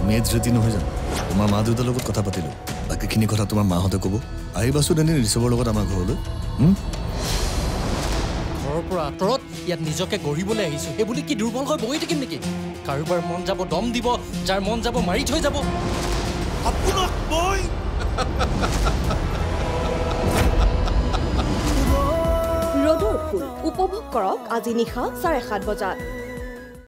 তুমি ধৃতি নহয় জানো তোমাৰ মা দেউতাৰ লগত কথা পাতিলো বাকীখিনি কথা তোমাৰ মাহঁতে ক'ব আহিবাচোন এনে ঋষভৰ লগত আমাৰ ঘৰলৈ ঘৰৰ পৰা আঁতৰত ইয়াত নিজকে গঢ়িবলৈ আহিছো এই বুলি কি দুৰ্বল হৈ বহি থাকিম নেকি কাৰোবাৰ মন যাব দম দিব যাৰ মন যাব মাৰি থৈ যাব আপোনাক মই ৰ'দৰ ফুল উপভোগ কৰক আজি নিশা 7:30 বজাত